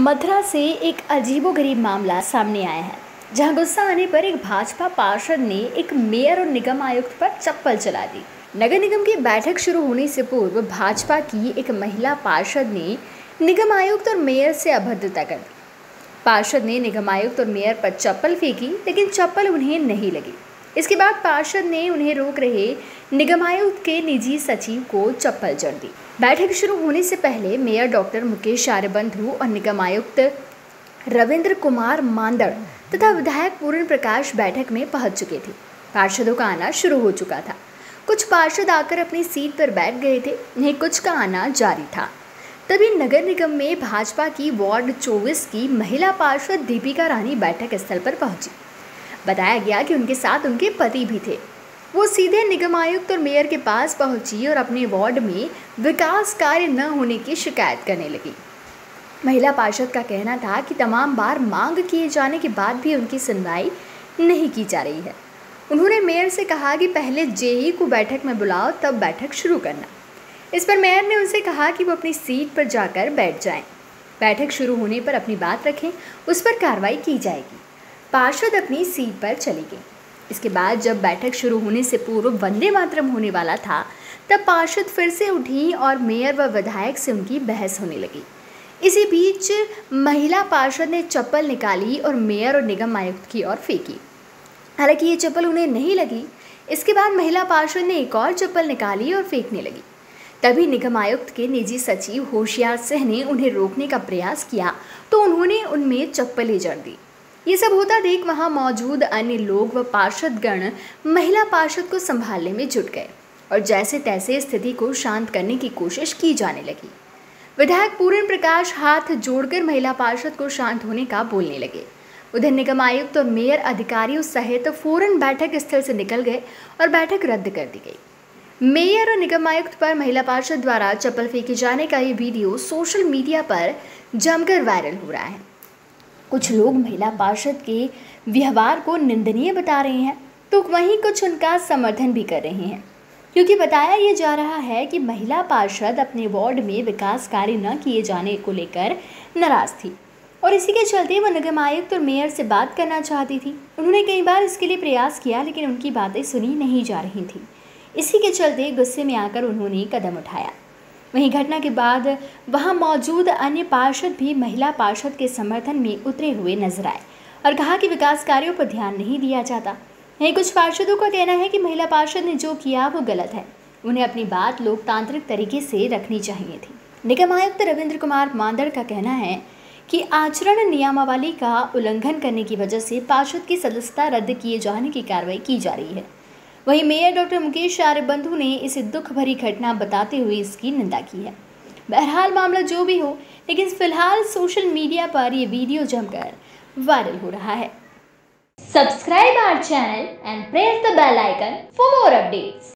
मथुरा से एक अजीबोगरीब मामला सामने आया है, जहां गुस्सा आने पर एक भाजपा पार्षद ने एक मेयर और निगम आयुक्त पर चप्पल चला दी। नगर निगम की बैठक शुरू होने से पूर्व भाजपा की एक महिला पार्षद ने निगम आयुक्त और मेयर से अभद्रता कर दी। पार्षद ने निगम आयुक्त और मेयर पर चप्पल फेंकी, लेकिन चप्पल उन्हें नहीं लगी। इसके बाद पार्षद ने उन्हें रोक रहे निगम आयुक्त के निजी सचिव को चप्पल जड़ दी। बैठक शुरू होने से पहले मेयर डॉक्टर मुकेश आर्यबंधु और निगम आयुक्त रविंद्र कुमार मांदड़ तथा विधायक पूर्ण प्रकाश बैठक में पहुंच चुके थे। पार्षदों का आना शुरू हो चुका था। कुछ पार्षद आकर अपनी सीट पर बैठ गए थे, वहीं कुछ का आना जारी था। तभी नगर निगम में भाजपा की वार्ड 24 की महिला पार्षद दीपिका रानी बैठक स्थल पर पहुंची। बताया गया कि उनके साथ उनके पति भी थे। वो सीधे निगम आयुक्त और मेयर के पास पहुंची और अपने वार्ड में विकास कार्य न होने की शिकायत करने लगी। महिला पार्षद का कहना था कि तमाम बार मांग किए जाने के बाद भी उनकी सुनवाई नहीं की जा रही है। उन्होंने मेयर से कहा कि पहले जेई को बैठक में बुलाओ, तब बैठक शुरू करना। इस पर मेयर ने उनसे कहा कि वो अपनी सीट पर जाकर बैठ जाएं। बैठक शुरू होने पर अपनी बात रखें, उस पर कार्रवाई की जाएगी। पार्षद अपनी सीट पर चली गई। इसके बाद जब बैठक शुरू होने से पूर्व वंदे मातरम होने वाला था, तब पार्षद फिर से उठी और मेयर व विधायक से उनकी बहस होने लगी। इसी बीच महिला पार्षद ने चप्पल निकाली और मेयर और निगम आयुक्त की ओर फेंकी। हालांकि ये चप्पल उन्हें नहीं लगी। इसके बाद महिला पार्षद ने एक और चप्पल निकाली और फेंकने लगी। तभी निगम आयुक्त के निजी सचिव होशियार सिंह ने उन्हें रोकने का प्रयास किया, तो उन्होंने उनमें चप्पलें जड़ दी। ये सब होता देख वहां मौजूद अन्य लोग व पार्षदगण महिला पार्षद को संभालने में जुट गए और जैसे तैसे स्थिति को शांत करने की कोशिश की जाने लगी। विधायक पूर्ण प्रकाश हाथ जोड़कर महिला पार्षद को शांत होने का बोलने लगे। उधर निगम आयुक्त और मेयर अधिकारियों सहित फौरन बैठक स्थल से निकल गए और बैठक रद्द कर दी गई। मेयर और निगम आयुक्त पर महिला पार्षद द्वारा चप्पल फेंके जाने का ये वीडियो सोशल मीडिया पर जमकर वायरल हो रहा है। कुछ लोग महिला पार्षद के व्यवहार को निंदनीय बता रहे हैं, तो वहीं कुछ उनका समर्थन भी कर रहे हैं, क्योंकि बताया ये जा रहा है कि महिला पार्षद अपने वार्ड में विकास कार्य न किए जाने को लेकर नाराज थी और इसी के चलते वो निगम आयुक्त और मेयर से बात करना चाहती थी। उन्होंने कई बार इसके लिए प्रयास किया, लेकिन उनकी बातें सुनी नहीं जा रही थी। इसी के चलते गुस्से में आकर उन्होंने कदम उठाया। वहीं घटना के बाद वहां मौजूद अन्य पार्षद भी महिला पार्षद के समर्थन में उतरे हुए नजर आए और कहा कि विकास कार्यों पर ध्यान नहीं दिया जाता। वहीं कुछ पार्षदों का कहना है कि महिला पार्षद ने जो किया वो गलत है, उन्हें अपनी बात लोकतांत्रिक तरीके से रखनी चाहिए थी। निगम आयुक्त रविंद्र कुमार मांदड़ का कहना है कि आचरण नियमावली का उल्लंघन करने की वजह से पार्षद की सदस्यता रद्द किए जाने की कार्रवाई की जा रही है। वहीं मेयर डॉक्टर मुकेश आर्यबंधु ने इसे दुख भरी घटना बताते हुए इसकी निंदा की है। बहरहाल मामला जो भी हो, लेकिन फिलहाल सोशल मीडिया पर ये वीडियो जमकर वायरल हो रहा है। Subscribe our channel and press the bell icon for more updates.